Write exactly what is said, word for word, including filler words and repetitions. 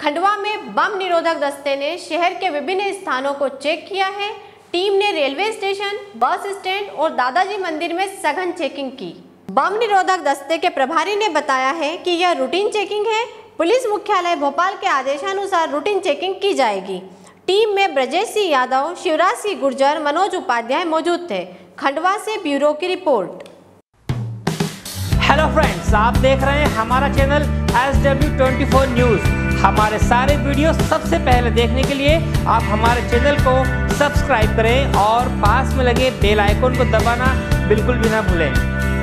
खंडवा में बम निरोधक दस्ते ने शहर के विभिन्न स्थानों को चेक किया है। टीम ने रेलवे स्टेशन, बस स्टैंड और दादाजी मंदिर में सघन चेकिंग की। बम निरोधक दस्ते के प्रभारी ने बताया है कि यह रूटीन चेकिंग है। पुलिस मुख्यालय भोपाल के आदेशानुसार रूटीन चेकिंग की जाएगी। टीम में ब्रजेश सिंह यादव, शिवराज सिंह गुर्जर, मनोज उपाध्याय मौजूद थे। खंडवा से ब्यूरो की रिपोर्ट। हेलो फ्रेंड्स, आप देख रहे हैं हमारा channel S W twenty four news. हमारे सारे वीडियो सबसे पहले देखने के लिए आप हमारे चैनल को सब्सक्राइब करें और पास में लगे बेल आइकन को दबाना बिल्कुल भी ना भूलें।